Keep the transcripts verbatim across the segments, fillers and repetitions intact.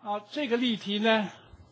好，这个例题呢，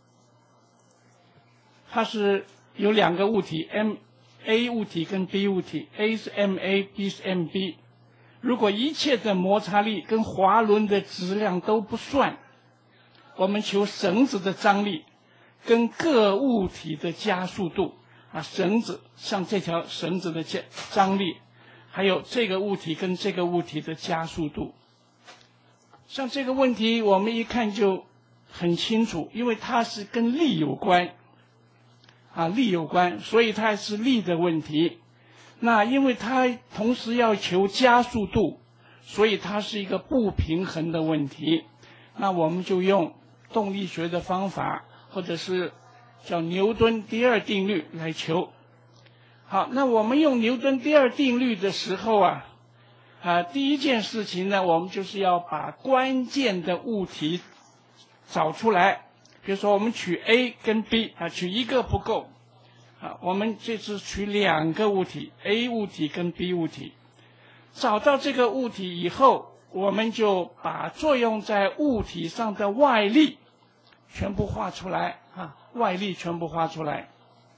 它是有两个物体 ，M A 物体跟 B 物体 ，A 是 M A，B 是 M B。如果一切的摩擦力跟滑轮的质量都不算，我们求绳子的张力跟各物体的加速度啊，绳子像这条绳子的加张力，还有这个物体跟这个物体的加速度。像这个问题，我们一看就很清楚，因为它是跟力有关，啊，力有关，所以它是力的问题。那因为它同时要求加速度，所以它是一个不平衡的问题。那我们就用动力学的方法，或者是叫牛顿第二定律来求。好，那我们用牛顿第二定律的时候啊，啊，第一件事情呢，我们就是要把关键的物体找出来。比如说，我们取 A 跟 B 啊，取一个不够。啊，我们这次取两个物体 ，A 物体跟 B 物体。找到这个物体以后，我们就把作用在物体上的外力全部画出来啊，外力全部画出来。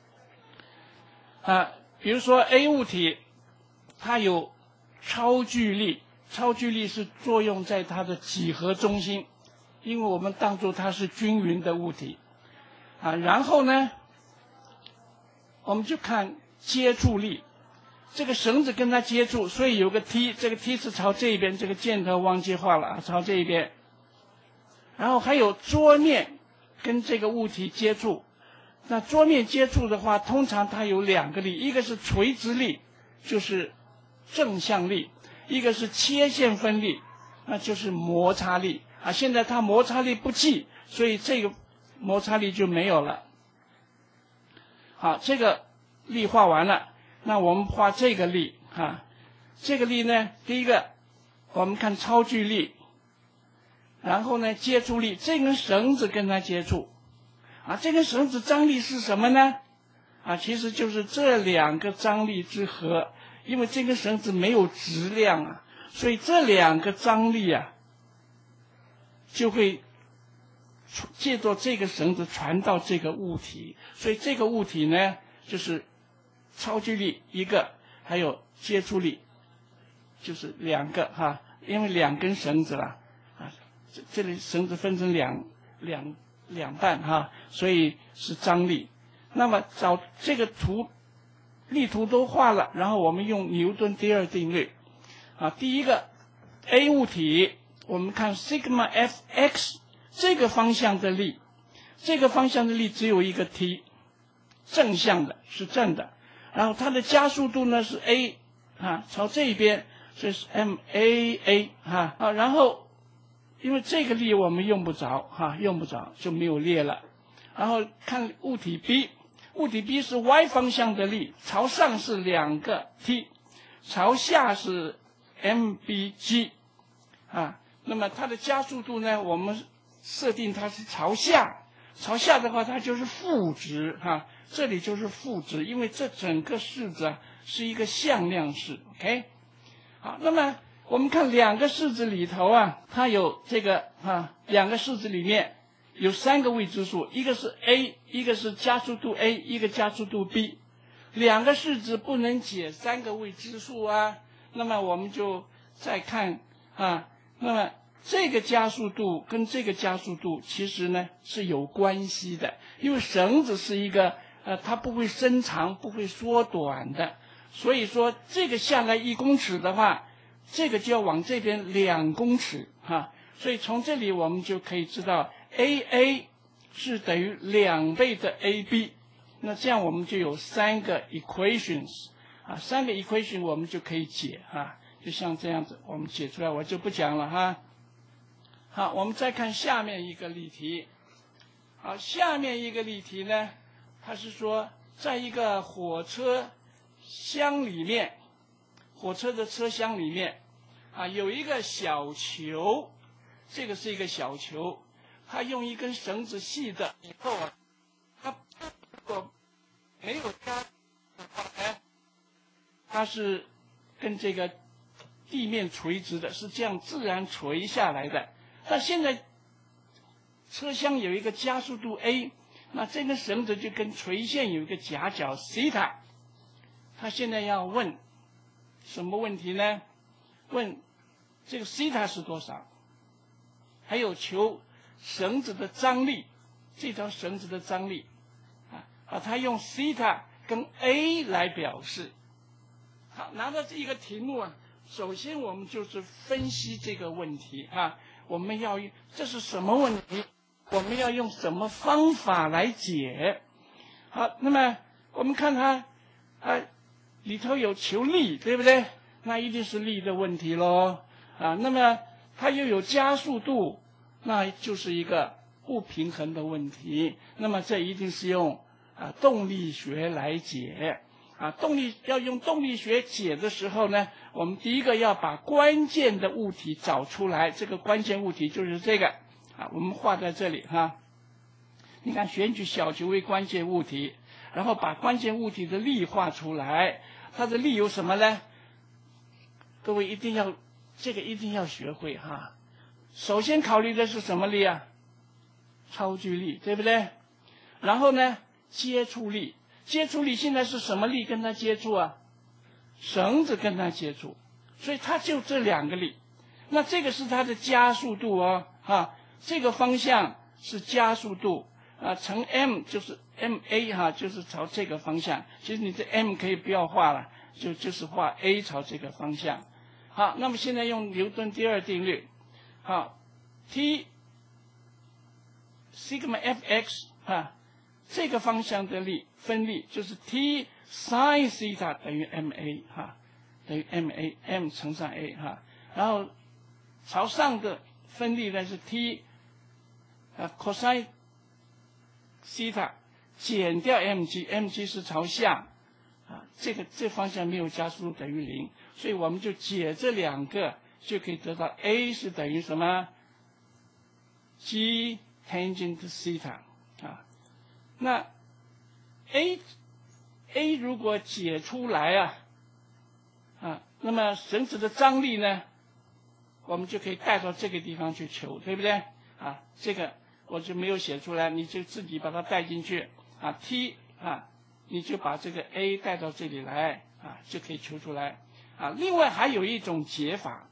啊，比如说 A 物体，它有超距力，超距力是作用在它的几何中心，因为我们当作它是均匀的物体。啊，然后呢，我们就看接触力，这个绳子跟它接触，所以有个 T， 这个 T 是朝这一边，这个箭头忘记画了，朝这一边。然后还有桌面跟这个物体接触，那桌面接触的话，通常它有两个力，一个是垂直力，就是正向力；一个是切线分力，那就是摩擦力。啊，现在它摩擦力不济，所以这个摩擦力就没有了。好，这个力画完了，那我们画这个力啊。这个力呢，第一个我们看超距力，然后呢接触力，这根绳子跟它接触啊，这根绳子张力是什么呢？啊，其实就是这两个张力之和，因为这根绳子没有质量啊，所以这两个张力啊就会借助这个绳子传到这个物体，所以这个物体呢，就是超距力一个，还有接触力，就是两个哈，因为两根绳子了啊，这这里绳子分成两两两半哈，所以是张力。那么找这个图力图都画了，然后我们用牛顿第二定律啊，第一个 A 物体，我们看 sigma Fx。这个方向的力，这个方向的力只有一个 T， 正向的是正的，然后它的加速度呢是 A 啊，朝这边，所以是 M A A 哈啊，然后因为这个力我们用不着哈、啊，用不着就没有列了。然后看物体 B， 物体 B 是 Y 方向的力，朝上是两个 T， 朝下是 M B G 啊，那么它的加速度呢，我们设定它是朝下，朝下的话它就是负值哈、啊，这里就是负值，因为这整个式子啊是一个向量式 ，OK， 好，那么我们看两个式子里头啊，它有这个啊，两个式子里面有三个未知数，一个是 A， 一个是加速度 A， 一个加速度 B， 两个式子不能解三个未知数啊，那么我们就再看啊，那么这个加速度跟这个加速度其实呢是有关系的，因为绳子是一个呃，它不会伸长，不会缩短的，所以说这个下来一公尺的话，这个就要往这边两公尺哈、啊，所以从这里我们就可以知道 A A 是等于两倍的 A B， 那这样我们就有三个 equations 啊，三个 equation 我们就可以解哈、啊，就像这样子，我们解出来我就不讲了哈。好，我们再看下面一个例题。好，下面一个例题呢，它是说，在一个火车厢里面，火车的车厢里面，啊，有一个小球，这个是一个小球，它用一根绳子系的以后啊，它如果没有加的话呢，它是跟这个地面垂直的，是这样自然垂下来的。但现在车厢有一个加速度 a， 那这根绳子就跟垂线有一个夹角西塔。他现在要问什么问题呢？问这个西塔是多少？还有求绳子的张力，这条绳子的张力啊，把它用西塔跟 a 来表示。好，拿到这一个题目啊，首先我们就是分析这个问题啊，我们要这是什么问题？我们要用什么方法来解？好，那么我们看它啊，里头有求力，对不对？那一定是力的问题咯啊。那么它又有加速度，那就是一个不平衡的问题。那么这一定是用啊动力学来解啊。动力要用动力学解的时候呢，我们第一个要把关键的物体找出来。这个关键物体就是这个啊，我们画在这里哈、啊。你看，选取小球为关键物体，然后把关键物体的力画出来。它的力有什么呢？各位一定要这个一定要学会哈。首先考虑的是什么力啊？超距力，对不对？然后呢，接触力，接触力现在是什么力跟它接触啊？绳子跟它接触，所以它就这两个力。那这个是它的加速度哦，哈，这个方向是加速度啊，乘 m 就是 ma 哈，就是朝这个方向。其实你这 m 可以不要画了，就就是画 a 朝这个方向。好，那么现在用牛顿第二定律，好 ，T sigma fx 啊，这个方向的力分力就是 T sin theta 等于 ma 哈，等于 ma m 乘上 a 哈，然后朝上的分力呢是 T 啊 cosine theta 减掉 mg，mg 是朝下啊，这个这方向没有加速度等于零，所以我们就解这两个就可以得到 a 是等于什么 g tangent theta 啊，那 a a 如果解出来啊啊，那么绳子的张力呢，我们就可以带到这个地方去求，对不对啊？这个我就没有写出来，你就自己把它带进去啊 ，T 啊，你就把这个 a 带到这里来啊，就可以求出来啊。另外还有一种解法，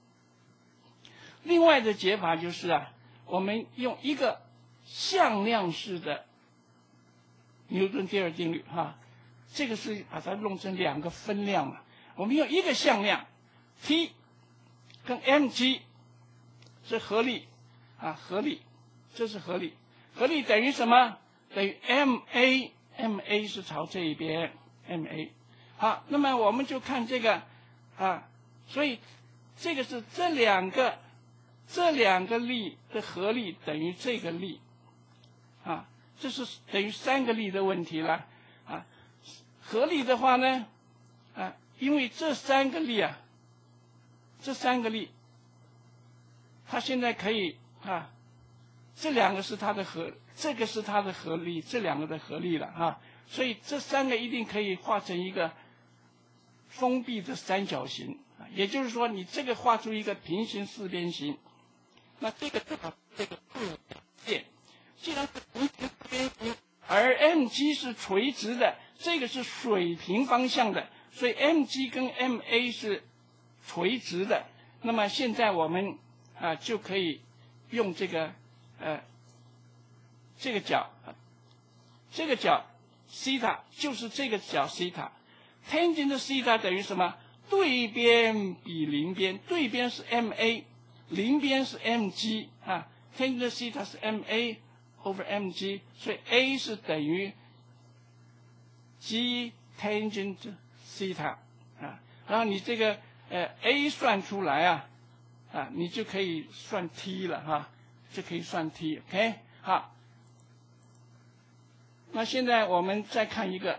另外的解法就是啊，我们用一个向量式的牛顿第二定律哈、啊，这个是把它弄成两个分量嘛，我们用一个向量 T 跟 mg 是合力啊，合力。这是合力，合力等于什么？等于 ma，ma 是朝这一边 ma。好，那么我们就看这个啊，所以这个是这两个这两个力的合力等于这个力啊，这是等于三个力的问题了啊。合力的话呢啊，因为这三个力啊，这三个力，它现在可以啊。这两个是它的合，这个是它的合力，这两个的合力了啊，所以这三个一定可以画成一个封闭的三角形啊，也就是说，你这个画出一个平行四边形，那这个正好这个线，既然是平行四边形，而 mg 是垂直的，这个是水平方向的，所以 mg 跟 ma 是垂直的。那么现在我们啊就可以用这个。呃，这个角，这个角西塔就是这个角西塔 ，tangent 的西塔等于什么？对边比邻边，对边是 ma， 邻边是 mg 啊 ，tangent 的西塔是 ma over mg， 所以 a 是等于 g tangent 西塔啊，然后你这个呃 a 算出来啊，啊，你就可以算 t 了哈。就可以算 t，OK， 好。那现在我们再看一个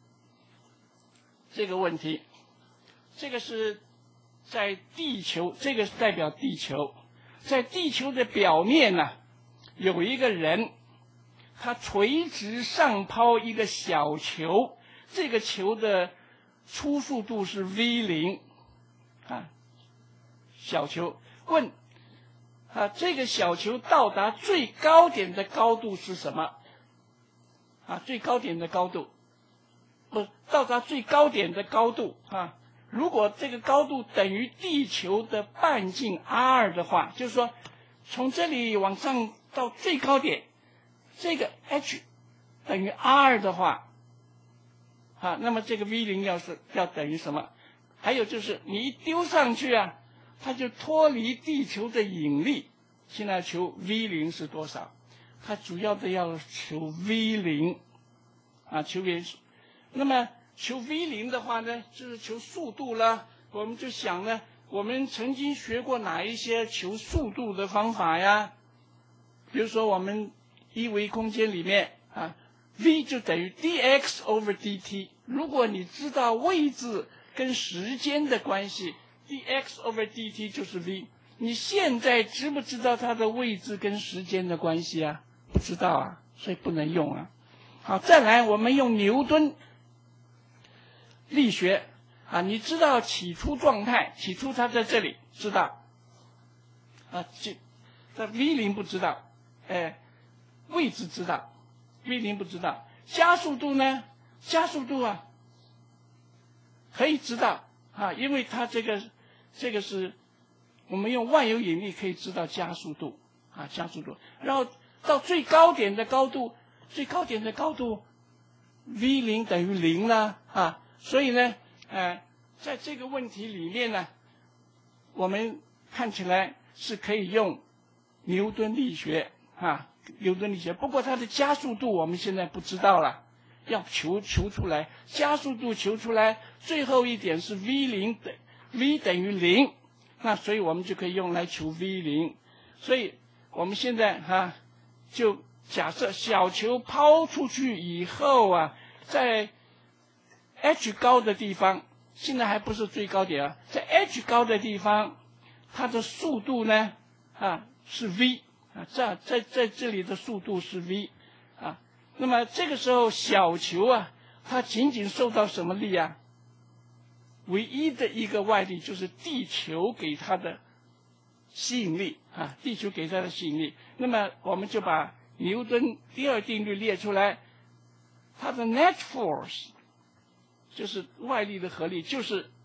这个问题，这个是在地球，这个是代表地球，在地球的表面呢、啊，有一个人，他垂直上抛一个小球，这个球的初速度是 v 零，啊，小球，问。 啊，这个小球到达最高点的高度是什么？啊，最高点的高度，不，到达最高点的高度啊。如果这个高度等于地球的半径 r 的话，就是说从这里往上到最高点，这个 h 等于 r 的话，啊，那么这个 v 零要是要等于什么？还有就是你一丢上去啊，它就脱离地球的引力。现在求 v 零是多少？它主要的要求 v 零，啊，求 v 零。那么求 v 零的话呢，就是求速度了。我们就想呢，我们曾经学过哪一些求速度的方法呀？比如说我们一维空间里面啊 ，v 就等于 dx over dt。如果你知道位置跟时间的关系 ，dx over dt 就是 v。你现在知不知道它的位置跟时间的关系啊？不知道啊，所以不能用啊。好，再来我们用牛顿力学啊，你知道起初状态，起初它在这里，知道啊，这这 v 零不知道，哎，位置知道 ，v 零不知道，加速度呢？加速度啊，可以知道啊，因为它这个这个是。我们用万有引力可以知道加速度啊，加速度，然后到最高点的高度，最高点的高度 v 零等于零呢啊，所以呢，呃，在这个问题里面呢，我们看起来是可以用牛顿力学啊，牛顿力学。不过它的加速度我们现在不知道了，要求求出来，加速度求出来，最后一点是 v 零等 v 等于零。那所以我们就可以用来求 v 零，所以我们现在哈、啊、就假设小球抛出去以后啊，在 h 高的地方，现在还不是最高点啊，在 h 高的地方，它的速度呢啊是 v 啊，这在在这里的速度是 v 啊，那么这个时候小球啊，它仅仅受到什么力啊？唯一的一个外力就是地球给它的吸引力啊，地球给它的吸引力。那么我们就把牛顿第二定律列出来，它的 net force 就是外力的合力，就是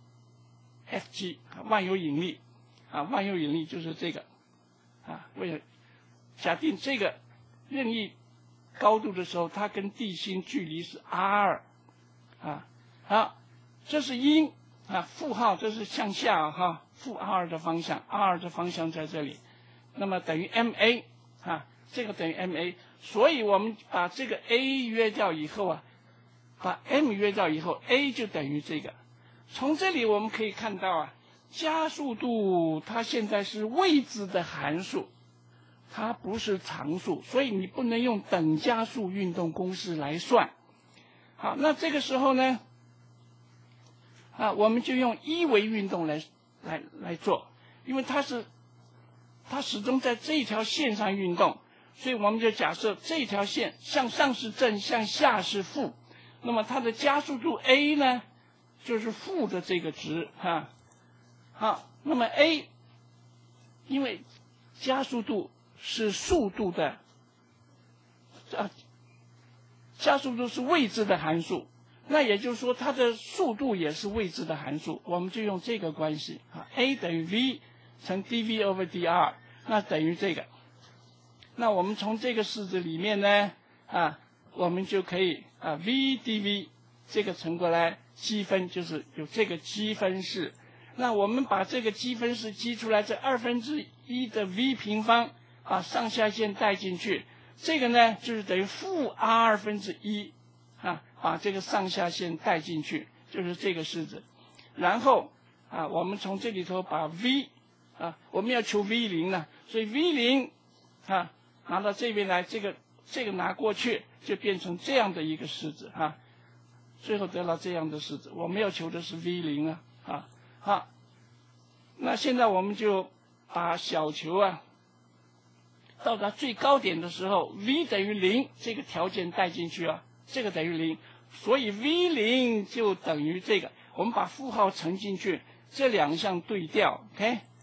Fg 万有引力啊，万有引力就是这个啊。为了假定这个任意高度的时候，它跟地心距离是 r 啊，好，这是因。啊，负号这是向下哈，负 r 的方向 ，r 的方向在这里，那么等于 ma 啊，这个等于 ma， 所以我们把这个 a 约掉以后啊，把 m 约掉以后 ，a 就等于这个。从这里我们可以看到啊，加速度它现在是未知的函数，它不是常数，所以你不能用等加速运动公式来算。好，那这个时候呢？啊，我们就用一维运动来来来做，因为它是它始终在这条线上运动，所以我们就假设这条线向上是正，向下是负，那么它的加速度 a 呢，就是负的这个值啊。好，那么 a 因为加速度是速度的啊，加速度是未知的函数。那也就是说，它的速度也是未知的函数，我们就用这个关系啊 ，a 等于 v 乘 dv over dr， 那等于这个。那我们从这个式子里面呢，啊，我们就可以啊 v dv 这个乘过来积分，就是有这个积分式。那我们把这个积分式积出来，这二分之一的 v 平方啊，上下线带进去，这个呢就是等于负 r 分之一。啊，把这个上下线带进去，就是这个式子。然后啊，我们从这里头把 v 啊，我们要求 v 零呢，所以 v 零啊拿到这边来，这个这个拿过去就变成这样的一个式子啊，最后得到这样的式子。我们要求的是 v 零啊啊好，那现在我们就把小球啊到达最高点的时候 ，v 等于零这个条件带进去啊。这个等于零，所以 v 零就等于这个。我们把负号乘进去，这两项对调 ，OK，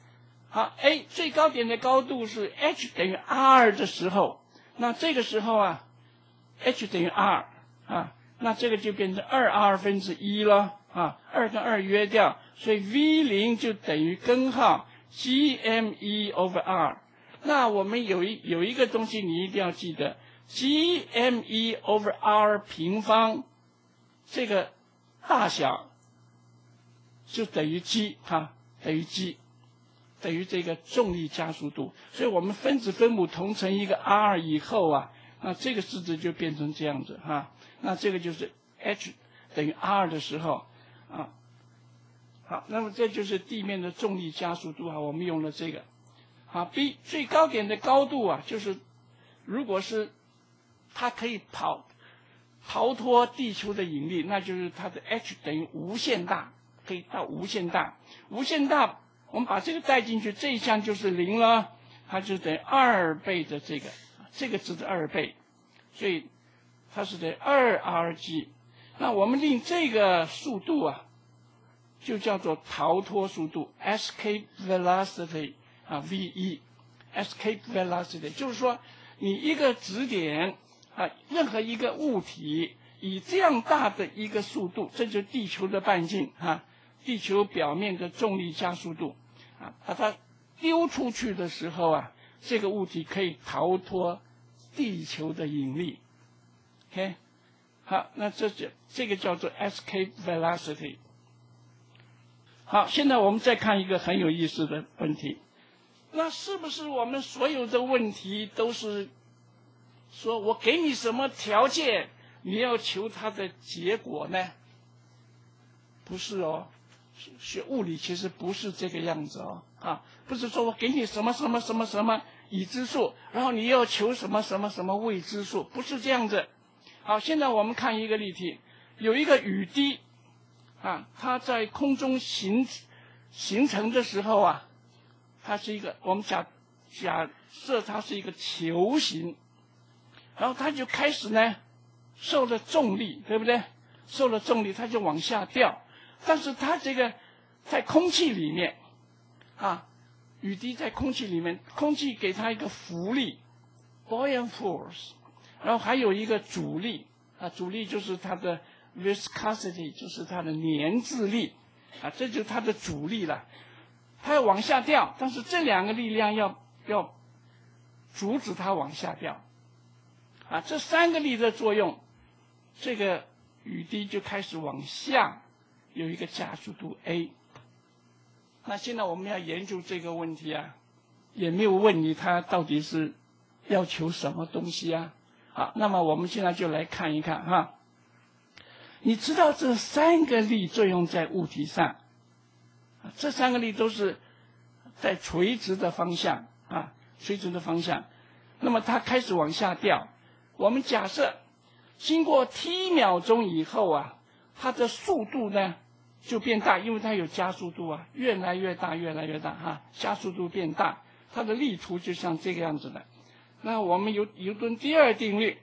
好 ，a 最高点的高度是 h 等于 r 的时候，那这个时候啊 ，h 等于 r 啊，那这个就变成二 r 分之一了啊，二跟二约掉，所以 v 零就等于根号 g m e over r。那我们有一有一个东西你一定要记得 ，g m e over r 平方这个大小就等于 g 哈，等于 g。等于这个重力加速度，所以我们分子分母同成一个 r 以后啊，那这个式子就变成这样子哈。那这个就是 h 等于 r 的时候啊，好，那么这就是地面的重力加速度啊，我们用了这个。好 ，b 最高点的高度啊，就是如果是它可以跑逃脱地球的引力，那就是它的 h 等于无限大，可以到无限大，无限大。我们把这个带进去，这一项就是零了，它就等于二倍的这个，这个值的二倍，所以它是等于二 r g。那我们令这个速度啊，就叫做逃脱速度 （escape velocity） 啊 ，v 一 escape velocity， 就是说你一个质点啊，任何一个物体以这样大的一个速度，这就是地球的半径啊，地球表面的重力加速度。啊，把它丢出去的时候啊，这个物体可以逃脱地球的引力。OK， 好，那这就这个叫做 escape velocity。好，现在我们再看一个很有意思的问题，那是不是我们所有的问题都是说我给你什么条件，你要求它的结果呢？不是哦。学物理其实不是这个样子哦，啊，不是说我给你什么什么什么什么已知数，然后你要求什么什么什么未知数，不是这样子。好，现在我们看一个例题，有一个雨滴，啊，它在空中形形成的时候啊，它是一个我们假假设它是一个球形，然后它就开始呢受了重力，对不对？受了重力，它就往下掉。但是它这个在空气里面，啊，雨滴在空气里面，空气给它一个浮力 （buoyant force）， 然后还有一个阻力，啊，阻力就是它的 viscosity， 就是它的粘滞力，啊，这就是它的阻力了。它要往下掉，但是这两个力量要要阻止它往下掉，啊，这三个力的作用，这个雨滴就开始往下。有一个加速度 a， 那现在我们要研究这个问题啊，也没有问你他到底是要求什么东西啊？好，那么我们现在就来看一看哈。你知道这三个力作用在物体上，这三个力都是在垂直的方向啊，垂直的方向。那么它开始往下掉，我们假设经过 t 秒钟以后啊。它的速度呢就变大，因为它有加速度啊，越来越大，越来越大哈、啊，加速度变大，它的力图就像这个样子的。那我们有牛顿第二定律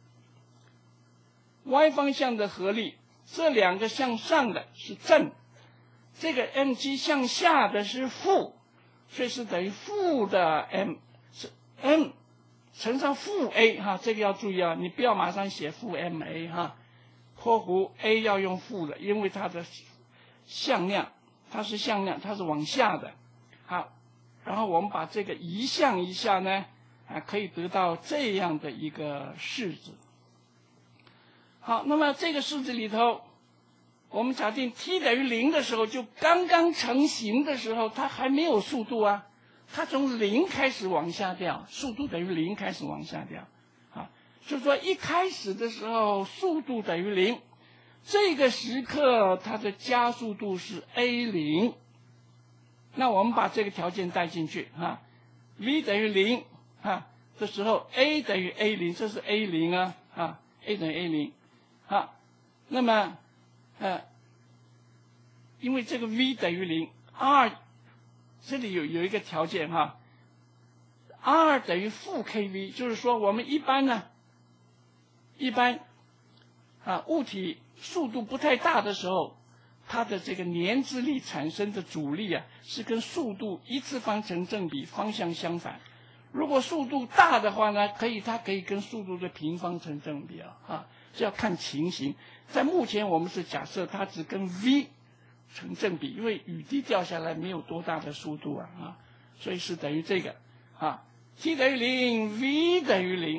，y 方向的合力，这两个向上的是正，这个 mg 向下的是负，所以是等于负的 m， 是 m 乘上负 a 哈，这个要注意啊，你不要马上写负 ma 哈。括弧 a 要用负的，因为它的向量，它是向量，它是往下的。好，然后我们把这个移项一下呢，啊，可以得到这样的一个式子。好，那么这个式子里头，我们假定 t 等于零的时候，就刚刚成型的时候，它还没有速度啊，它从零开始往下掉，速度等于零开始往下掉。就是说，一开始的时候速度等于零，这个时刻它的加速度是 a 零。那我们把这个条件带进去哈 ，v 等于零哈的时候 ，a 等于 a 零，这是 a 零啊啊 ，a 等于 a 零，好，那么呃，因为这个 v 等于零 ，r 这里有有一个条件哈 ，r 等于负 kv， 就是说我们一般呢。一般，啊，物体速度不太大的时候， 它的这个粘滞力产生的阻力啊，是跟速度一次方成正比，方向相反。如果速度大的话呢，可以它可以跟速度的平方成正比啊，啊，这要看情形。在目前我们是假设它只跟 v 成正比，因为雨滴掉下来没有多大的速度啊，啊，所以是等于这个啊 ，t 等于零 ，v 等于零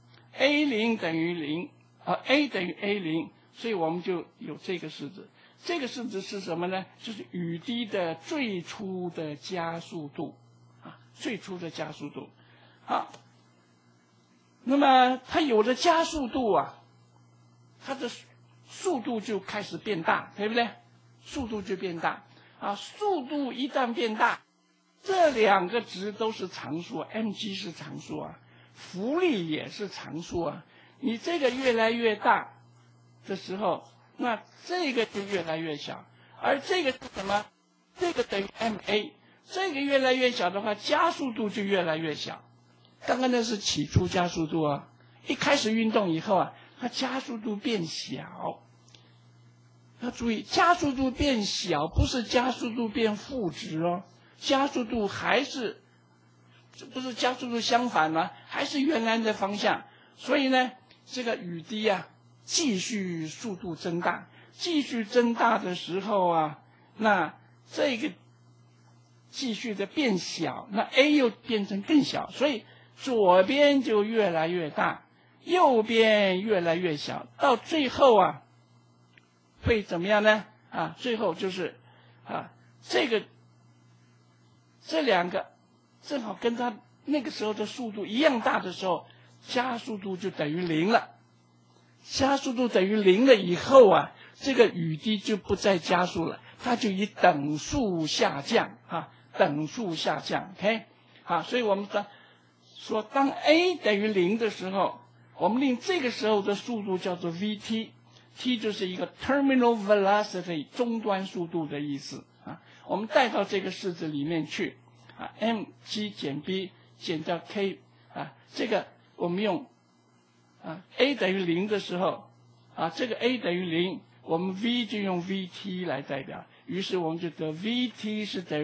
，a 零等于零啊 ，a 等于 a 零，所以我们就有这个式子。这个式子是什么呢？就是雨滴的最初的加速度啊，最初的加速度。好，那么它有了加速度啊，它的速度就开始变大，对不对？速度就变大啊，速度一旦变大，这两个值都是常数 ，mg 是常数啊，浮力也是常数啊。你这个越来越大的时候，那这个就越来越小，而这个是什么？这个等于 ma， 这个越来越小的话，加速度就越来越小。刚刚那是起初加速度啊，一开始运动以后啊，它加速度变小。要注意，加速度变小不是加速度变负值哦，加速度还是，这不是加速度相反吗？还是原来的方向。所以呢，这个雨滴啊，继续速度增大，继续增大的时候啊，那这个继续的变小，那 a 又变成更小，所以左边就越来越大，右边越来越小，到最后啊，会怎么样呢？啊，最后就是啊，这个这两个正好跟它那个时候的速度一样大的时候，加速度就等于零了。加速度等于零了以后啊，这个雨滴就不再加速了，它就以等速下降啊，等速下降 ，OK， 好，所以我们说说当 a 等于零的时候，我们令这个时候的速度叫做 vt，t 就是一个 terminal velocity 终端速度的意思啊，我们带到这个式子里面去啊 ，mg 减 b 减掉 k 啊，这个我们用。啊 ，a 等于零的时候，啊，这个 a 等于零，我们 v 就用 vt 来代表，于是我们就得 vt 是等于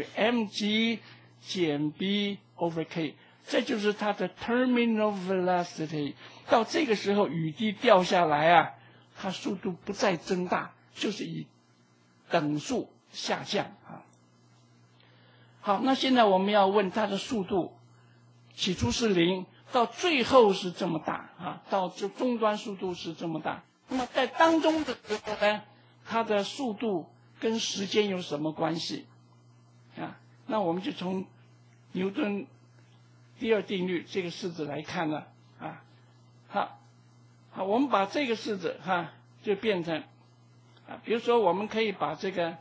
mg 减 b over k， 这就是它的 terminal velocity。到这个时候，雨滴掉下来啊，它速度不再增大，就是以等速下降啊。好，那现在我们要问它的速度，起初是零。到最后是这么大啊，到这终端速度是这么大。那么在当中的时候呢，它的速度跟时间有什么关系啊？那我们就从牛顿第二定律这个式子来看呢啊，好，好，我们把这个式子哈、啊、就变成啊，比如说我们可以把这个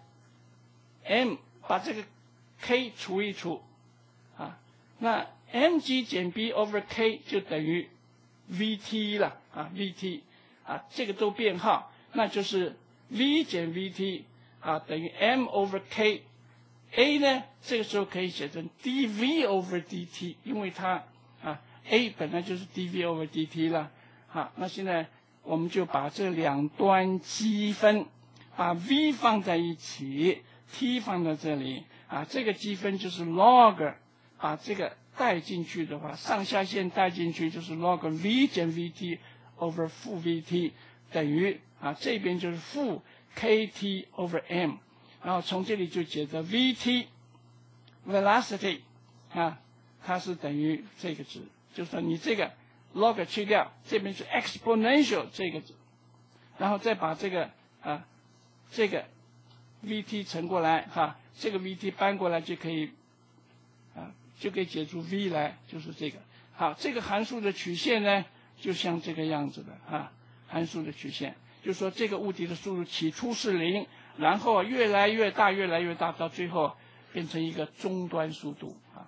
m 把这个 k 除一除啊，那mg 减 b over k 就等于 vt 了啊 ，vt 啊，这个都变号，那就是 v 减 vt 啊等于 m over k。a 呢，这个时候可以写成 dv over dt， 因为它啊 a 本来就是 dv over dt 了。好，那现在我们就把这两端积分，把 v 放在一起 ，t 放在这里啊，这个积分就是 log， 把这个带进去的话，上下线带进去就是 log v 减 vt over 负 vt 等于啊，这边就是负 kt over m， 然后从这里就解得 vt velocity 啊，它是等于这个值，就是说你这个 log 去掉，这边是 exponential 这个值，然后再把这个啊这个 vt 乘过来哈、啊，这个 vt 搬过来就可以啊。就可以解出 v 来，就是这个。好，这个函数的曲线呢，就像这个样子的啊，函数的曲线，就是说这个物体的速度起初是零，然后越来越大，越来越大，到最后变成一个终端速度啊。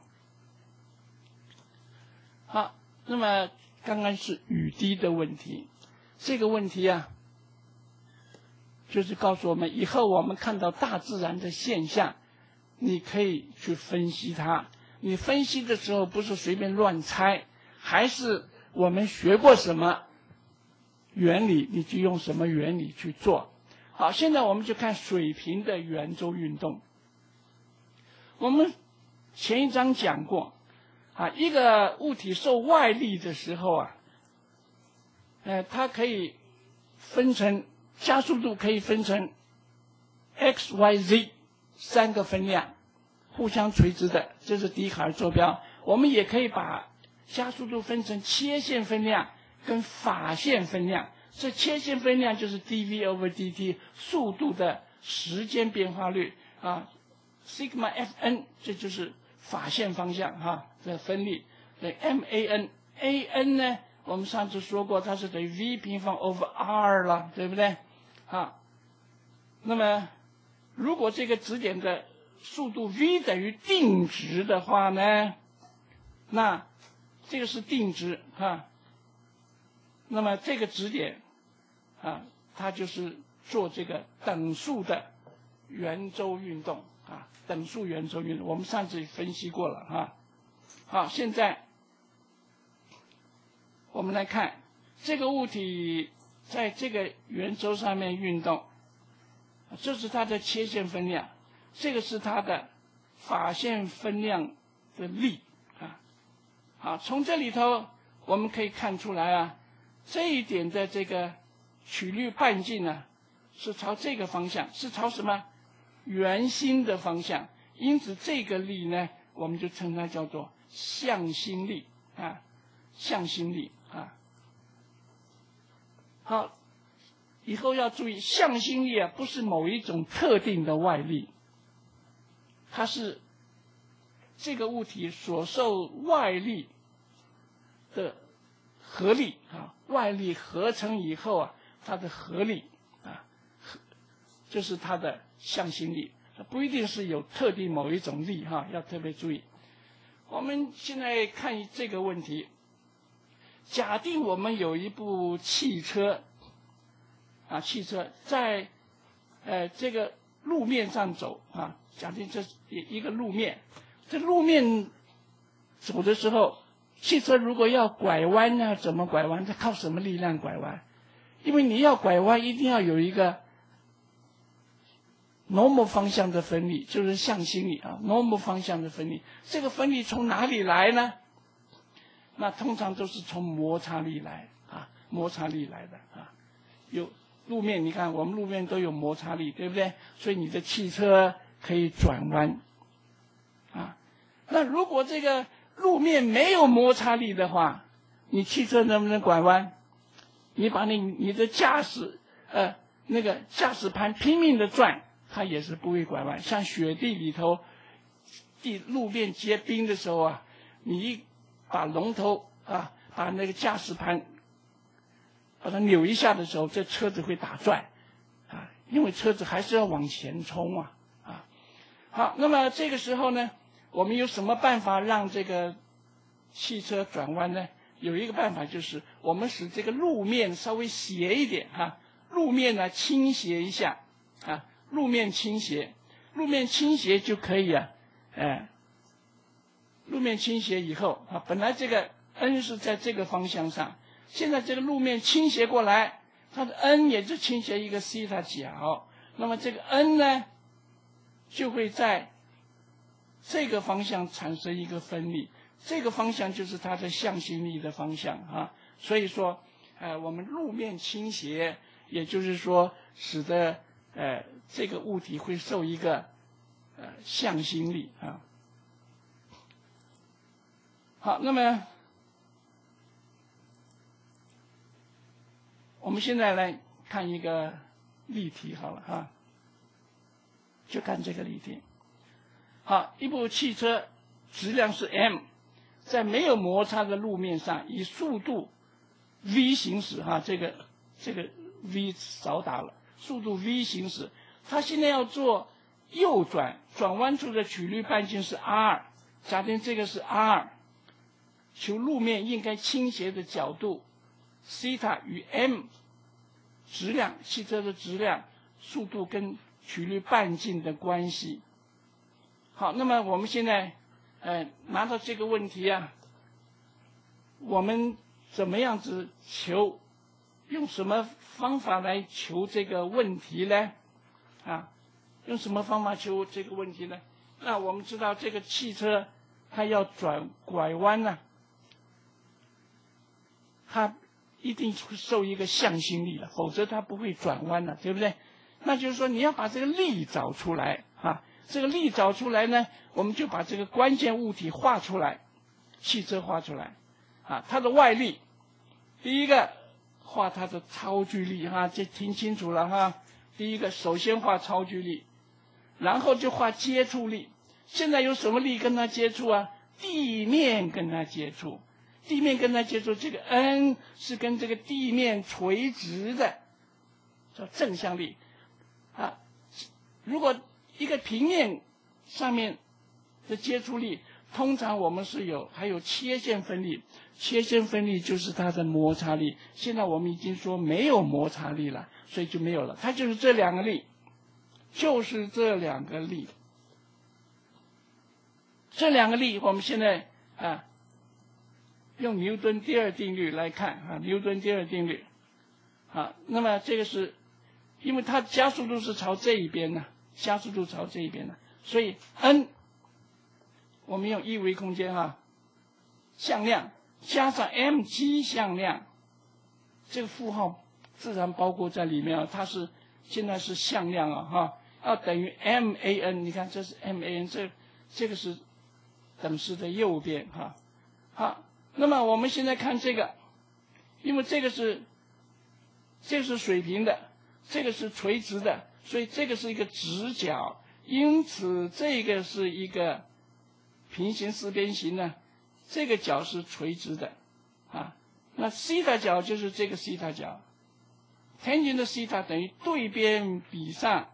好，那么刚刚是雨滴的问题，这个问题啊，就是告诉我们，以后我们看到大自然的现象，你可以去分析它。你分析的时候不是随便乱猜，还是我们学过什么原理，你就用什么原理去做。 好，现在我们就看水平的圆周运动。我们前一章讲过，啊，一个物体受外力的时候啊，呃，它可以分成加速度可以分成 x、y、z 三个分量，互相垂直的，这是笛卡尔坐标。我们也可以把加速度分成切线分量跟法线分量。这切线分量就是 dv over dt 速度的时间变化率啊 ，sigma fn 这就是法线方向哈、啊，这分力。对 man an 呢，我们上次说过它是等于 v 平方 over r 了，对不对？啊，那么如果这个指点的速度 v 等于定值的话呢，那这个是定值啊。那么这个指点啊，它就是做这个等速的圆周运动啊，等速圆周运动，我们上次分析过了哈、啊。好，现在我们来看这个物体在这个圆周上面运动，这是它的切线分量，这个是它的法线分量的力啊。好，从这里头我们可以看出来啊，这一点的这个曲率半径呢，是朝这个方向，是朝什么？圆心的方向。因此这个力呢，我们就称它叫做向心力啊，向心力啊。好，以后要注意，向心力啊，不是某一种特定的外力，它是这个物体所受外力的合力啊，外力合成以后啊，它的合力啊，就是它的向心力，不一定是有特定某一种力哈、啊，要特别注意。我们现在看这个问题，假定我们有一部汽车啊，汽车在呃这个路面上走啊，假定这一个路面，这路面走的时候，汽车如果要拐弯呢，怎么拐弯？它靠什么力量拐弯？因为你要拐弯，一定要有一个 normal 方向的分力，就是向心力啊 ，normal 方向的分力。这个分力从哪里来呢？那通常都是从摩擦力来啊，摩擦力来的啊。有路面，你看我们路面都有摩擦力，对不对？所以你的汽车可以转弯啊。那如果这个路面没有摩擦力的话，你汽车能不能拐弯？你把你你的驾驶呃那个驾驶盘拼命的转，它也是不会拐弯。像雪地里头，地路面结冰的时候啊，你一把龙头啊，把那个驾驶盘把它扭一下的时候，这车子会打转啊，因为车子还是要往前冲啊啊。好，那么这个时候呢，我们有什么办法让这个汽车转弯呢？有一个办法就是我们使这个路面稍微斜一点哈、啊，路面呢倾斜一下啊，路面倾斜，路面倾斜就可以啊，哎，路面倾斜以后啊，本来这个 n 是在这个方向上，现在这个路面倾斜过来，它的 n 也是倾斜一个西塔角，那么这个 n 呢就会在这个方向产生一个分力。这个方向就是它的向心力的方向啊，所以说，呃，我们路面倾斜，也就是说，使得呃这个物体会受一个呃向心力啊。好，那么我们现在来看一个例题好了哈，就看这个例题。好，一部汽车质量是 m。在没有摩擦的路面上，以速度 v 行驶哈，这个这个 v 少打了，速度 v 行驶。它现在要做右转，转弯处的曲率半径是 r， 假定这个是 r， 求路面应该倾斜的角度西塔与 m 质量，汽车的质量、速度跟曲率半径的关系。好，那么我们现在。呃，拿到这个问题啊，我们怎么样子求用什么方法来求这个问题呢？啊，用什么方法求这个问题呢？那我们知道这个汽车它要转拐弯呢、啊，它一定受一个向心力了，否则它不会转弯了，对不对？那就是说你要把这个力找出来啊，这个力找出来呢，我们就把这个关键物体画出来，汽车画出来啊，它的外力，第一个画它的超距力哈、啊，这听清楚了哈。第一个首先画超距力，然后就画接触力。现在有什么力跟它接触啊？地面跟它接触，地面跟它接触，这个 N 是跟这个地面垂直的，叫正向力啊。如果一个平面上面的接触力，通常我们是有还有切线分力，切线分力就是它的摩擦力。现在我们已经说没有摩擦力了，所以就没有了。它就是这两个力，就是这两个力，这两个力，我们现在啊用牛顿第二定律来看啊，牛顿第二定律啊，那么这个是因为它加速度是朝这一边呢、啊，加速度朝这一边呢、啊，所以 N。我们用一维空间啊，向量加上 mg 向量，这个负号自然包括在里面啊。它是现在是向量啊，哈，要等于 man。你看这是 man， 这这个是等式的右边哈。好，那么我们现在看这个，因为这个是这个是水平的，这个是垂直的，所以这个是一个直角，因此这个是一个平行四边形呢，这个角是垂直的，啊，那西塔角就是这个西塔角 ，tangent 的西塔等于对边比上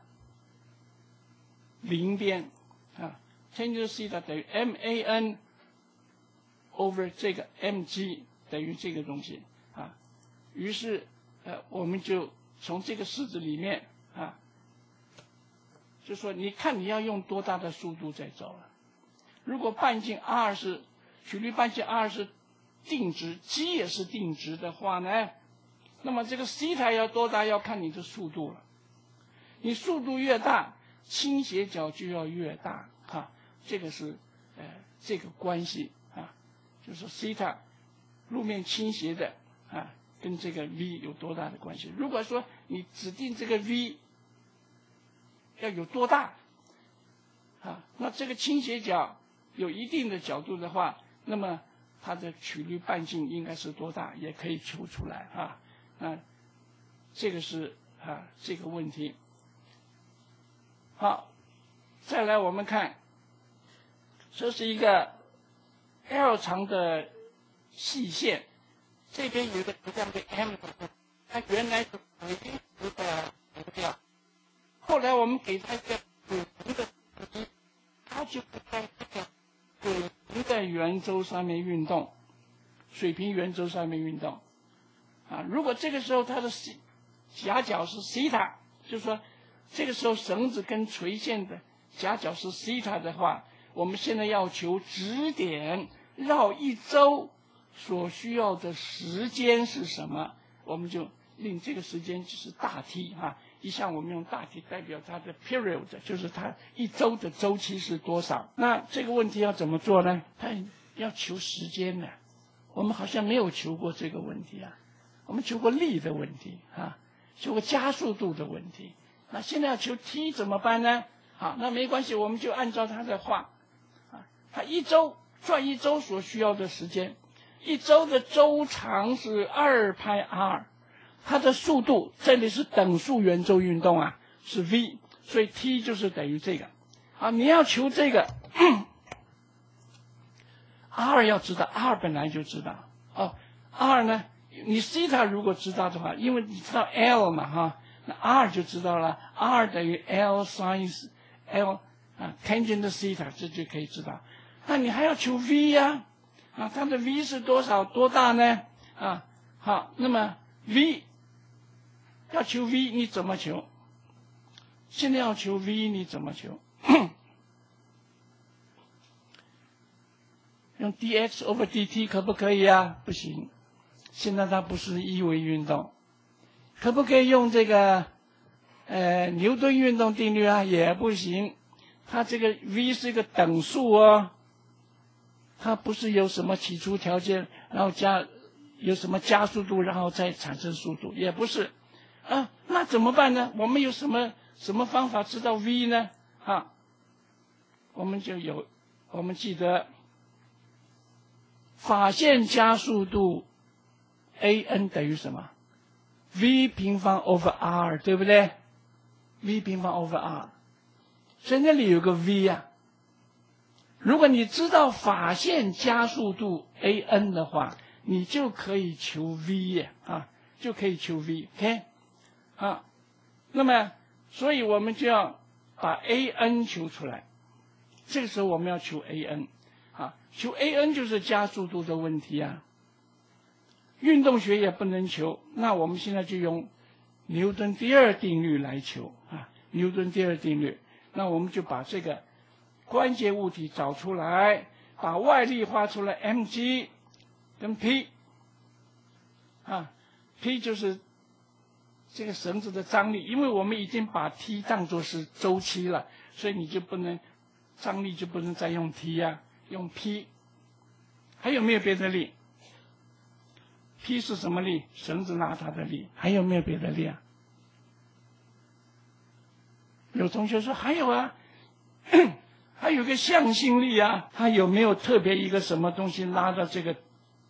邻边，啊 ，tangent 的西塔等于 man over 这个 mg 等于这个东西，啊，于是呃我们就从这个式子里面啊，就说你看你要用多大的速度在走了。如果半径 r 是曲率半径 r 是定值 ，g 也是定值的话呢，那么这个西塔要多大要看你的速度了。你速度越大，倾斜角就要越大，哈，这个是呃这个关系啊，就是西塔路面倾斜的啊跟这个 v 有多大的关系。如果说你指定这个 v 要有多大啊，那这个倾斜角有一定的角度的话，那么它的曲率半径应该是多大，也可以求出来啊。那这个是啊这个问题。好，再来我们看，这是一个 L 长的细线，这边有一个这样的 M， 它原来是垂直的浮调，后来我们给它一个水平的时机，它就不在这个水平的圆周上面运动，水平圆周上面运动，啊，如果这个时候它的夹角是西塔，就是说这个时候绳子跟垂线的夹角是西塔的话，我们现在要求指点绕一周所需要的时间是什么，我们就令这个时间就是大 T 哈、啊，一向我们用大 T 代表它的 period， 就是它一周的周期是多少。那这个问题要怎么做呢？它要求时间呢，我们好像没有求过这个问题啊，我们求过力的问题啊，求过加速度的问题。那现在要求 T 怎么办呢？好，那没关系，我们就按照它的话，啊，它一周转一周所需要的时间，一周的周长是二派 r， 它的速度这里是等速圆周运动啊，是 v， 所以 T 就是等于这个。好，你要求这个 r 要知道 ，r 本来就知道哦 ，r 呢，你西塔如果知道的话，因为你知道 L 嘛哈。那 r 就知道了 ，r 等于 L sin L 啊 ，tangent 的西塔，这就可以知道。那你还要求 v 呀、啊，啊，它的 v 是多少多大呢？啊，好，那么 v 要求 v 你怎么求？现在要求 v 你怎么求？用 dx over dt 可不可以啊？不行，现在它不是一维运动。 可不可以用这个呃牛顿运动定律啊？也不行，它这个 v 是一个等数哦，它不是有什么起初条件，然后加有什么加速度，然后再产生速度，也不是啊。那怎么办呢？我们有什么什么方法知道 v 呢？啊，我们就有，我们记得法线加速度 a n 等于什么 ？v 平方 over r， 对不对 ？v 平方 over r， 所以那里有个 v 啊。如果你知道法线加速度 a n 的话，你就可以求 v 啊，就可以求 v，OK， 啊，那么所以我们就要把 a n 求出来。这个时候我们要求 a n， 啊，求 a n 就是加速度的问题啊。运动学也不能求，那我们现在就用牛顿第二定律来求啊，牛顿第二定律，那我们就把这个关节物体找出来，把外力画出来 mg 跟 P， 啊 ，P 就是这个绳子的张力，因为我们已经把 T 当作是周期了，所以你就不能张力就不能再用 T 呀、啊，用 P。还有没有别的力 ？P 是什么力？绳子拉它的力。还有没有别的力啊？有同学说还有啊。还有个向心力啊，它有没有特别一个什么东西拉到这个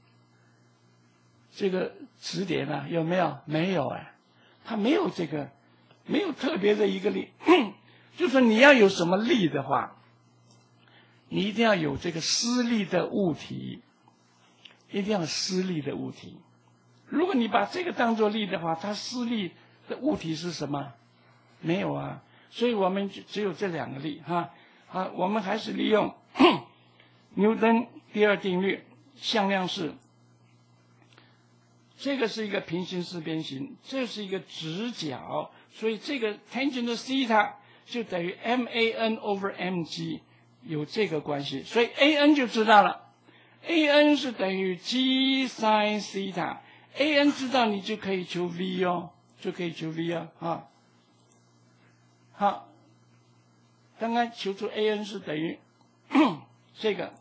这个支点呢、啊？有没有？没有哎，它没有这个，没有特别的一个力。就说你要有什么力的话，你一定要有这个施力的物体，一定要有施力的物体。如果你把这个当作力的话，它施力的物体是什么？没有啊，所以我们就只有这两个力哈。好，我们还是利用牛顿第二定律，向量式。这个是一个平行四边形，这是一个直角，所以这个 tangent theta 就等于 man over mg， 有这个关系，所以 an 就知道了 ，an 是等于 g sin theta，an 知道你就可以求 v 哦，就可以求 v 哦，啊，好。刚刚求出 an 是等于这个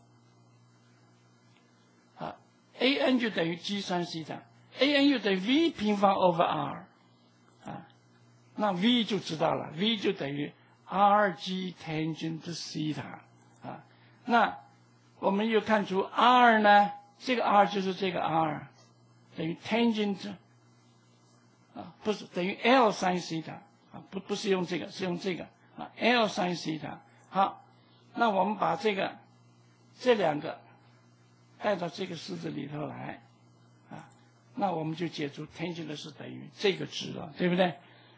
啊 ，an 就等于 g 三西塔 ，an 又等于 v 平方 over r 啊，那 v 就知道了 ，v 就等于 rg tangent theta 啊，那我们又看出 r 呢，这个 r 就是这个 r 等于 tangent 啊，不是等于 l sin theta 啊，不不是用这个，是用这个。啊 ，L sin theta， 好，那我们把这个这两个带到这个式子里头来，啊，那我们就解出 tangent 是等于这个值了，对不对？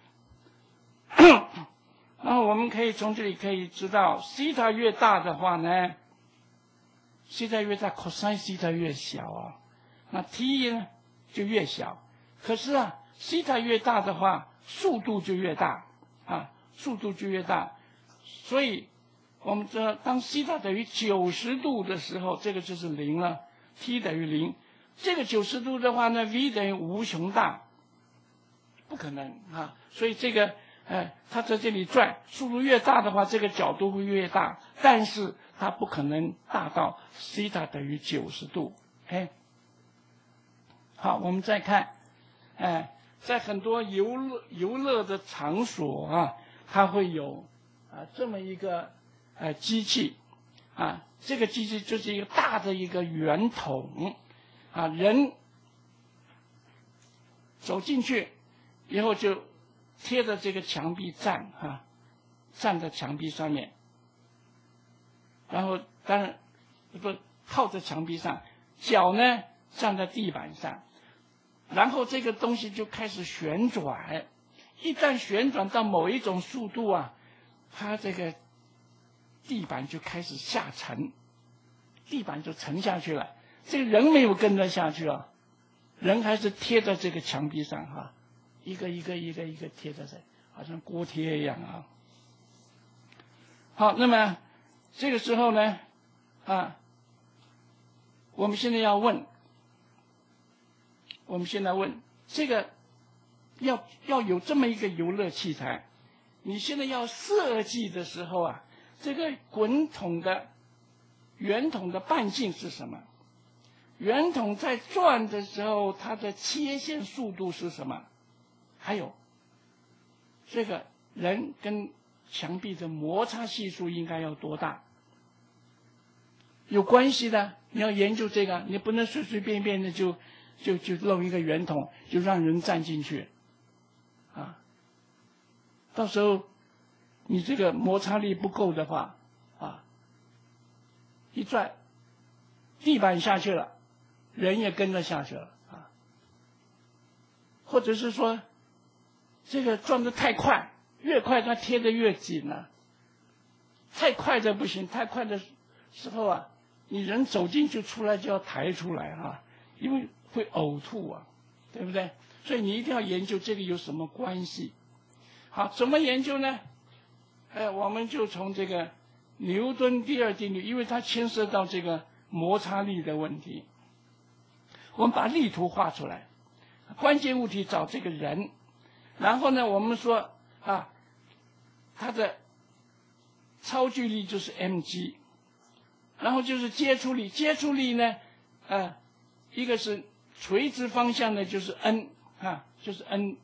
然后我们可以从这里可以知道，西塔越大的话呢，西塔越大 ，cos 西塔越小啊，那 t 呢就越小。可是啊，西塔越大的话，速度就越大啊。速度就越大，所以我们知道，当西塔等于九十度的时候，这个就是零了 ，t 等于零。这个九十度的话呢 ，v 等于无穷大，不可能啊。所以这个，呃，它在这里转，速度越大的话，这个角度会越大，但是它不可能大到西塔等于九十度。哎，好，我们再看，哎、呃，在很多游乐游乐的场所啊。它会有啊这么一个呃机器啊，这个机器就是一个大的一个圆筒啊，人走进去以后就贴着这个墙壁站啊，站在墙壁上面，然后当然不靠在墙壁上，脚呢站在地板上，然后这个东西就开始旋转。一旦旋转到某一种速度啊，它这个地板就开始下沉，地板就沉下去了。这个人没有跟着下去啊，人还是贴在这个墙壁上哈、啊，一个一个一个一个贴在这，好像锅贴一样啊。好，那么这个时候呢，啊，我们现在要问，我们现在问这个要要有这么一个游乐器材，你现在要设计的时候啊，这个滚筒的圆筒的半径是什么？圆筒在转的时候，它的切线速度是什么？还有，这个人跟墙壁的摩擦系数应该要多大？有关系的，你要研究这个，你不能随随便便的就就就弄一个圆筒，就让人站进去，啊，到时候你这个摩擦力不够的话，啊，一转，地板下去了，人也跟着下去了啊，或者是说，这个转得太快，越快它贴得越紧了，太快的不行，太快的时候啊。你人走进去出来就要抬出来啊，因为会呕吐啊，对不对？所以你一定要研究这个有什么关系。好，怎么研究呢？呃，我们就从这个牛顿第二定律，因为它牵涉到这个摩擦力的问题，我们把力图画出来，关键物体找这个人，然后呢，我们说啊，它的超距力就是 mg。然后就是接触力，接触力呢，呃，一个是垂直方向的，就是 n 啊，就是 n，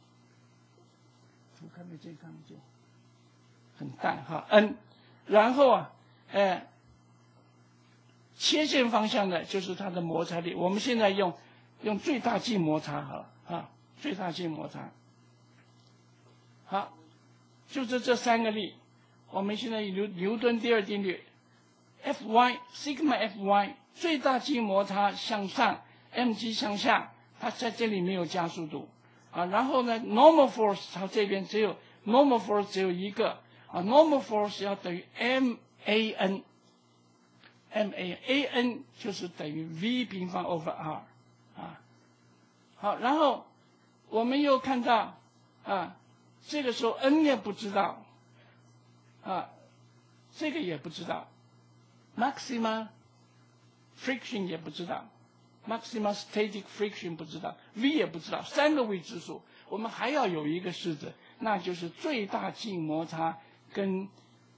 看没见看没见，很淡哈 n， 然后啊，呃，切线方向的就是它的摩擦力。我们现在用用最大静摩擦好了啊，最大静摩擦，好，就是这三个力。我们现在牛牛顿第二定律。Fy sigma Fy 最大静摩擦向上 ，mg 向下，它在这里没有加速度啊。然后呢 ，normal force 它这边只有 normal force 只有一个啊 ，normal force 要等于 man，man an 就是等于 v 平方 over r 啊。好，然后我们又看到啊，这个时候 n 也不知道啊，这个也不知道。maxima friction 也不知道 ，maxima static friction 不知道 ，v 也不知道，三个未知数，我们还要有一个式子，那就是最大静摩擦跟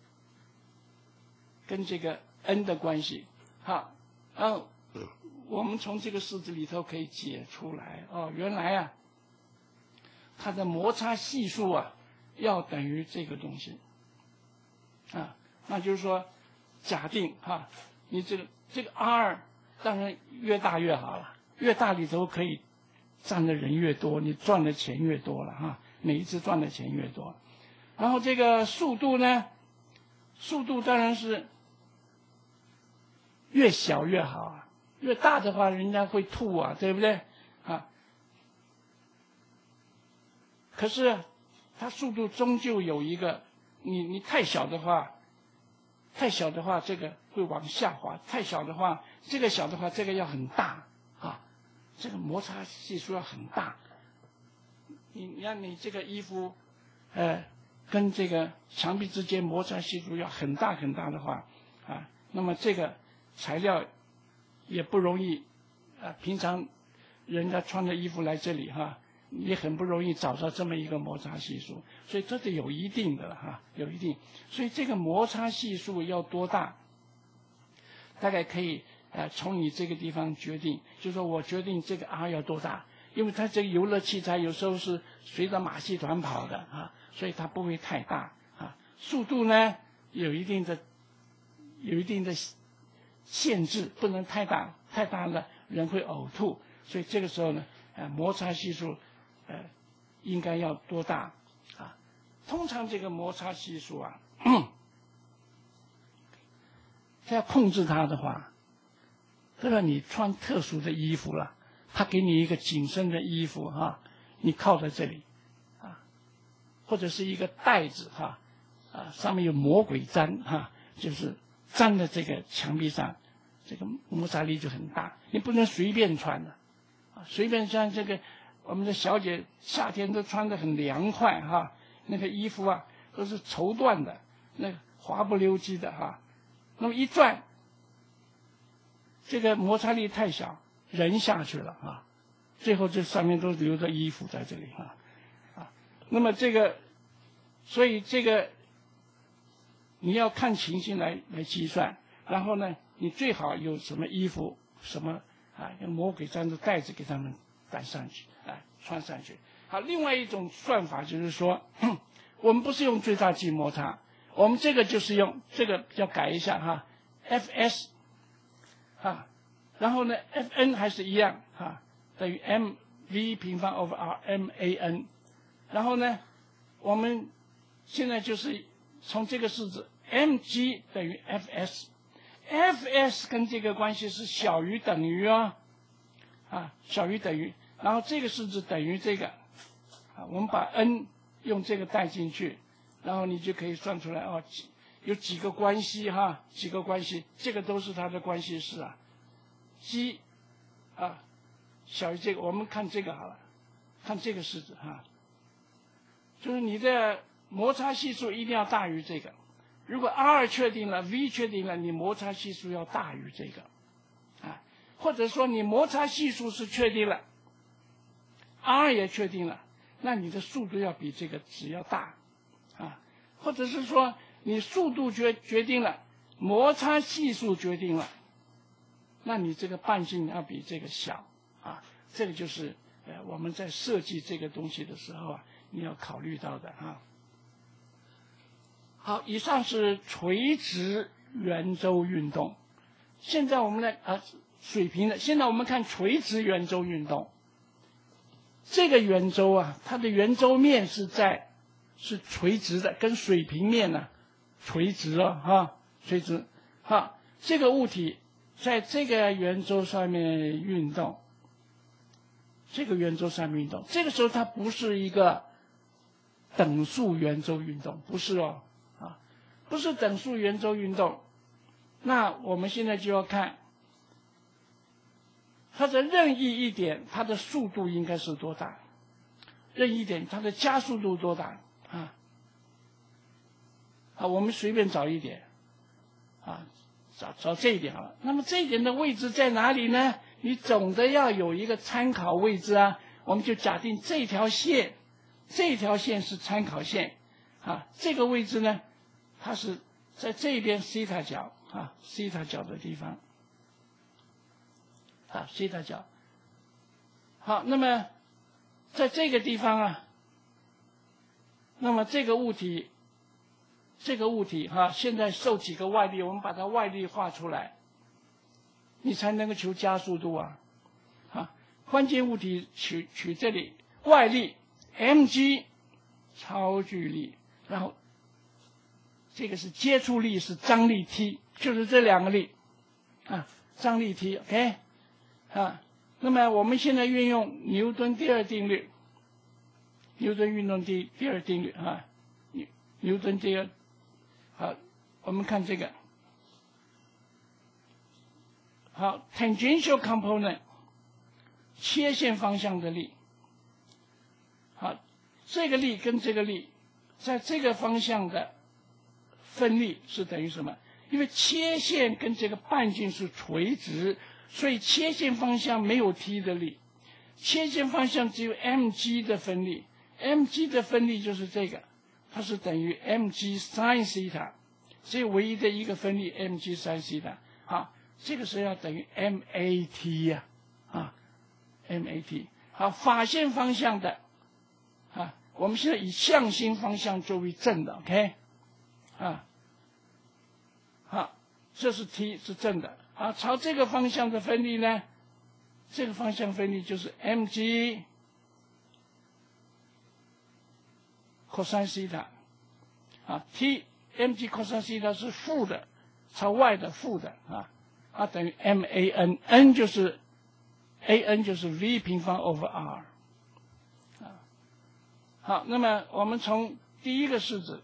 跟这个 n 的关系。好，然后我们从这个式子里头可以解出来哦，原来啊，它的摩擦系数啊要等于这个东西啊，那就是说。假定哈，你这个这个 R 当然越大越好了，越大里头可以占的人越多，你赚的钱越多了哈，每一次赚的钱越多。然后这个速度呢，速度当然是越小越好啊，越大的话人家会吐啊，对不对啊？可是它速度终究有一个，你你太小的话。太小的话，这个会往下滑；太小的话，这个小的话，这个要很大啊，这个摩擦系数要很大。你你看你这个衣服，呃，跟这个墙壁之间摩擦系数要很大很大的话，啊，那么这个材料也不容易，啊，平常人家穿的衣服来这里哈、啊，也很不容易找到这么一个摩擦系数，所以这得有一定的哈、啊，有一定，所以这个摩擦系数要多大，大概可以呃从你这个地方决定，就是说我决定这个 R 要多大，因为它这个游乐器材有时候是随着马戏团跑的啊，所以它不会太大啊，速度呢有一定的有一定的限制，不能太大，太大了人会呕吐，所以这个时候呢，呃摩擦系数。呃，应该要多大啊？通常这个摩擦系数啊，要控制它的话，这个你穿特殊的衣服了，他给你一个紧身的衣服哈、啊，你靠在这里啊，或者是一个袋子哈啊，上面有魔鬼粘哈、啊，就是粘在这个墙壁上，这个摩擦力就很大，你不能随便穿的啊，随便穿这个。我们的小姐夏天都穿得很凉快哈、啊，那个衣服啊都是绸缎的，那个滑不溜叽的哈、啊。那么一转，这个摩擦力太小，人下去了啊，最后这上面都留着衣服在这里啊， 那么这个，所以这个你要看情形来来计算，然后呢，你最好有什么衣服，什么啊，用魔鬼毡的带子给他们带上去，啊，穿上去。好，另外一种算法就是说，我们不是用最大级摩擦，我们这个就是用这个要改一下哈 ，F S， 啊，然后呢 ，F N 还是一样哈，等于 m v 平方 over r m a n， 然后呢，我们现在就是从这个式子 mg 等于 F S。F S 跟这个关系是小于等于哦，啊，小于等于，然后这个式子等于这个，啊，我们把 n 用这个带进去，然后你就可以算出来哦，有几个关系哈，几个关系，这个都是它的关系式啊 ，g 啊小于这个，我们看这个好了，看这个式子哈，就是你的摩擦系数一定要大于这个。如果 R 确定了 ，V 确定了，你摩擦系数要大于这个，啊，或者说你摩擦系数是确定了 ，R 也确定了，那你的速度要比这个值要大，啊，或者是说你速度决决定了，摩擦系数决定了，那你这个半径要比这个小，啊，这个就是呃我们在设计这个东西的时候啊，你要考虑到的啊。好，以上是垂直圆周运动。现在我们来啊，水平的。现在我们看垂直圆周运动。这个圆周啊，它的圆周面是在是垂直的，跟水平面呢、啊、垂直哦，哈，垂直。哈，这个物体在这个圆周上面运动，这个圆周上面运动。这个时候它不是一个等速圆周运动，不是哦。不是等速圆周运动，那我们现在就要看它的任意一点，它的速度应该是多大？任意一点，它的加速度多大？啊，啊，我们随便找一点，啊，找找这一点好了。那么这一点的位置在哪里呢？你总的要有一个参考位置啊。我们就假定这条线，这条线是参考线，啊，这个位置呢？它是在这边西塔角啊，西塔角的地方啊，西塔角。好，那么在这个地方啊，那么这个物体，这个物体哈、啊，现在受几个外力，我们把它外力画出来，你才能够求加速度啊。啊，关键物体取取这里外力 mg 超距力，然后。这个是接触力，是张力 T， 就是这两个力，啊，张力 T，OK， 啊，那么我们现在运用牛顿第二定律，牛顿运动第第二定律啊，牛牛顿第二，好，我们看这个，好 ，tangential component， 切线方向的力，好，这个力跟这个力，在这个方向的。分力是等于什么？因为切线跟这个半径是垂直，所以切线方向没有 T 的力，切线方向只有 mg 的分力 ，mg 的分力就是这个，它是等于 mg sin 西塔，所以唯一的一个分力 mg sin 西塔，好，这个是要等于 mat 呀、啊，啊 ，mat， 好，法线方向的，啊，我们现在以向心方向作为正的 ，OK。啊，好，这是 T 是正的，啊，朝这个方向的分力呢，这个方向分力就是 mg cos 西塔，啊 ，T mg cos 西塔是负的，朝外的负的，啊，啊等于 man，n 就是 an 就是 v 平方 over r， 啊，好，那么我们从第一个式子。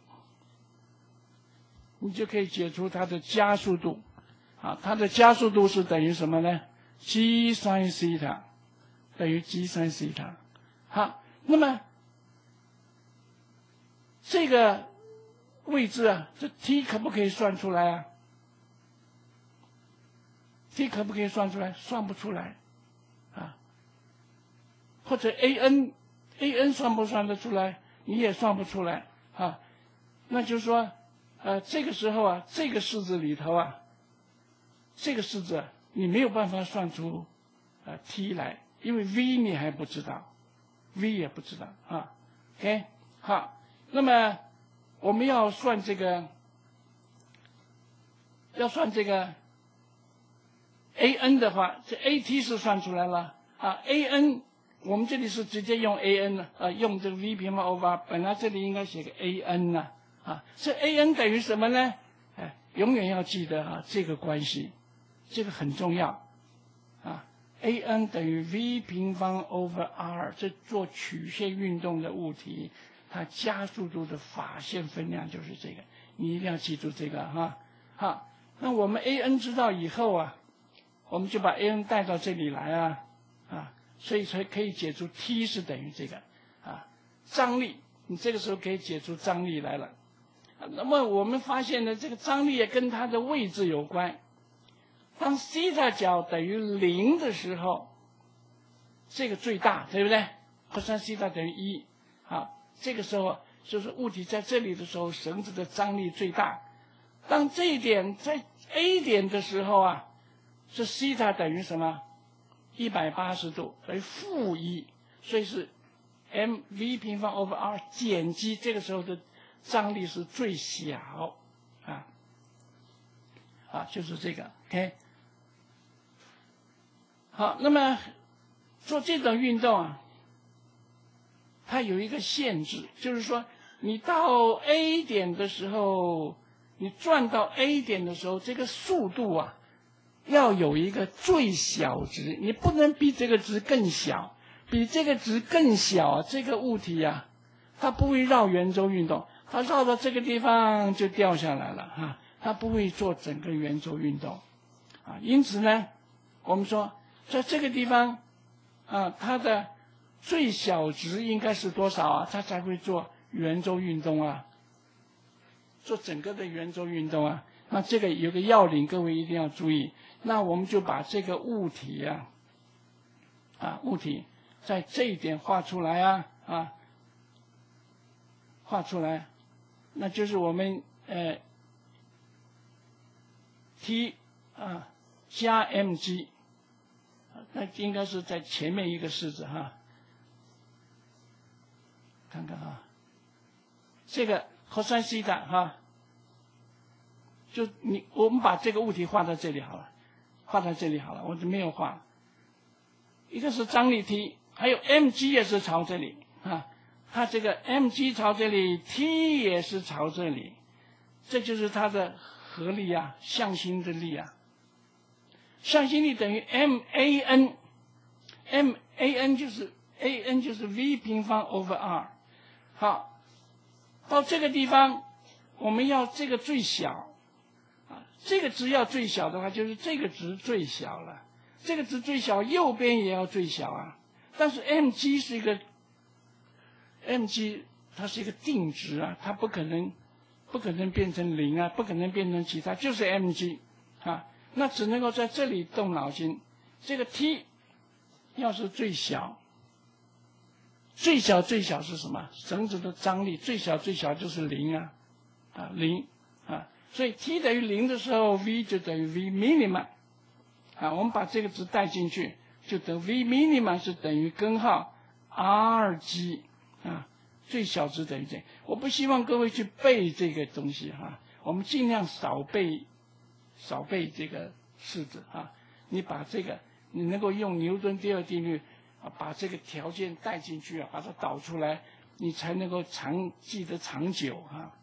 你就可以解出它的加速度，啊，它的加速度是等于什么呢 ？g sin 西塔等于 g sin 西塔。好，那么这个位置啊，这 t 可不可以算出来啊 ？t 可不可以算出来？算不出来，啊。或者 an，an 算不算得出来？ 你也算不出来啊。那就是说，呃，这个时候啊，这个式子里头啊，这个式子你没有办法算出呃 t 来，因为 v 你还不知道 ，v 也不知道啊。OK， 好，那么我们要算这个，要算这个 a n 的话，这 a t 是算出来了啊 ，a n 我们这里是直接用 a n 了，啊，用这个 v 平方 over， 本来这里应该写个 a n 呢，啊，这 a n 等于什么呢？哎，永远要记得啊这个关系，这个很重要，啊 ，a n 等于 v 平方 over r， 这做曲线运动的物体，它加速度的法线分量就是这个，你一定要记住这个哈。好，那我们 a n 知道以后啊，我们就把 a n 带到这里来啊，啊。所以才可以解出 T 是等于这个啊张力，你这个时候可以解出张力来了。啊、那么我们发现呢，这个张力也跟它的位置有关。当西塔角等于零的时候，这个最大，对不对？cos西塔等于一，啊，这个时候就是物体在这里的时候，绳子的张力最大。当这一点在 A 点的时候啊，是西塔等于什么？一百八十度等于负一，所以是 m v 平方 over r 减 g， 这个时候的张力是最小，啊，啊，就是这个 ，OK。好，那么做这种运动啊，它有一个限制，就是说你到 A 点的时候，你转到 A 点的时候，这个速度啊。要有一个最小值，你不能比这个值更小，比这个值更小，这个物体啊，它不会绕圆周运动，它绕到这个地方就掉下来了哈、啊，它不会做整个圆周运动，啊，因此呢，我们说在这个地方，啊，它的最小值应该是多少啊？它才会做圆周运动啊，做整个的圆周运动啊。那这个有个要领，各位一定要注意。那我们就把这个物体啊，啊物体在这一点画出来啊啊，画出来，那就是我们呃 T 啊加 mg， 那应该是在前面一个式子哈，看看啊，这个 cos 西塔哈。就你，我们把这个物体画到这里好了，画到这里好了，我就没有画。一个是张力 T， 还有 mg 也是朝这里啊，它这个 mg 朝这里 ，T 也是朝这里，这就是它的合力啊，向心的力啊。向心力等于 man，man 就是 an 就是 v 平方 over r。好，到这个地方，我们要这个最小。这个值要最小的话，就是这个值最小了。这个值最小，右边也要最小啊。但是 mg 是一个 mg， 它是一个定值啊，它不可能不可能变成零啊，不可能变成其他，就是 mg 啊。那只能够在这里动脑筋。这个 t 要是最小，最小最小是什么？绳子的张力最小最小就是零啊，啊零啊。所以 t 等于零的时候 ，v 就等于 v minimum， 啊，我们把这个值带进去，就等 v minimum 是等于根号 rg， 啊，最小值等于这。我不希望各位去背这个东西哈、啊，我们尽量少背，少背这个式子啊。你把这个，你能够用牛顿第二定律啊，把这个条件带进去啊，把它导出来，你才能够长记得长久啊。